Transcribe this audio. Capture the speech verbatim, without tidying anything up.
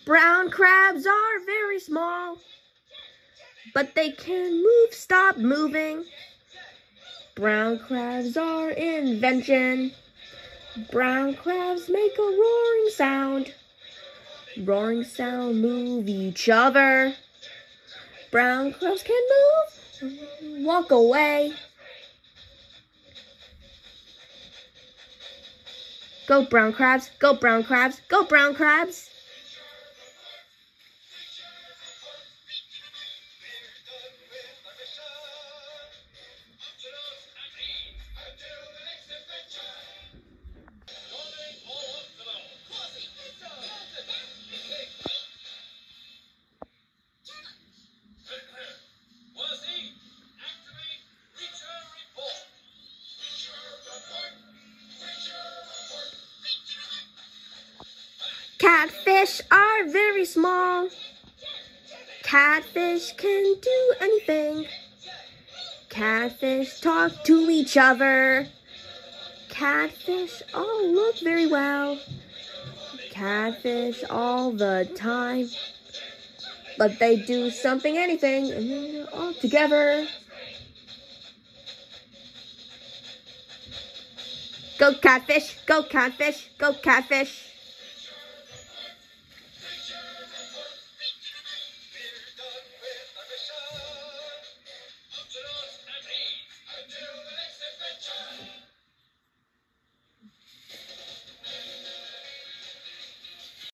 Brown crabs are very small, but they can move, stop moving. Brown crabs are invention. Brown crabs make a roaring sound. Roaring sound move each other. Brown crabs can move, walk away. Go brown crabs, go brown crabs, go brown crabs. Catfish are very small. Catfish can do anything. Catfish talk to each other. Catfish all look very well. Catfish all the time. But they do something, anything, and then they're all together. Go catfish, go catfish, go catfish.